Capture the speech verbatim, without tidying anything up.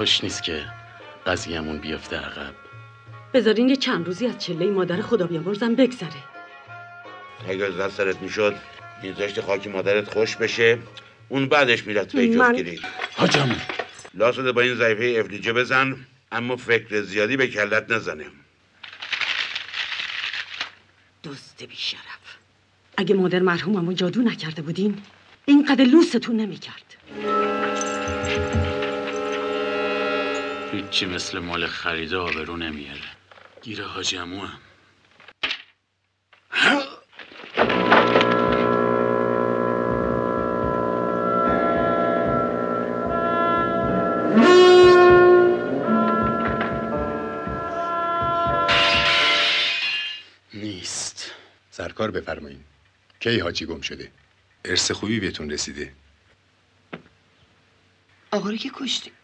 خوش نیست که قضیه‌مون بیفته عقب. بذارین یه چند روزی از چله مادر خدا بیامرزم بگذره. اگه از دست سرت میشد میذاشتی خاکی مادرت خوش بشه، اون بعدش میرفت به من... جفتگیری. حاج عمو لاسده با این ضعیفه افلیجه بزن، اما فکر زیادی به کلت نزنه. دوست بیشرف، اگه مادر مرحوممو جادو نکرده بودین اینقدر لوستون نمیکرد. هیچی مثل مال خریده آبرو نمیاره. گیره حاج عمو هم. نیست. سرکار بفرمایین. کی حاجی گم شده؟ ارث خوبی بهتون رسیده. آقا رو که کشتی.